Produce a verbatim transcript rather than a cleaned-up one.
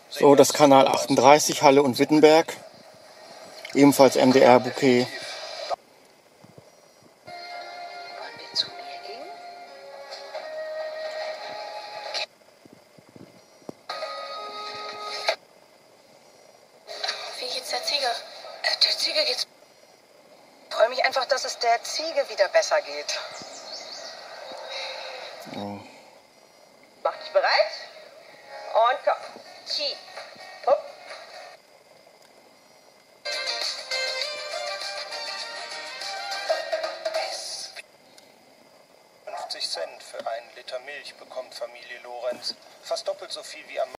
So, das Kanal achtunddreißig, Halle und Wittenberg. Ebenfalls M D R-Bouquet. Wollen wir zu mir gehen? Wie geht's der Ziege? Äh, der Ziege geht's... Ich freue mich einfach, dass es der Ziege wieder besser geht. Oh. Mach dich bereit? Und komm. Chi. Hopp. fünfzig Cent für einen Liter Milch bekommt Familie Lorenz. Fast doppelt so viel wie am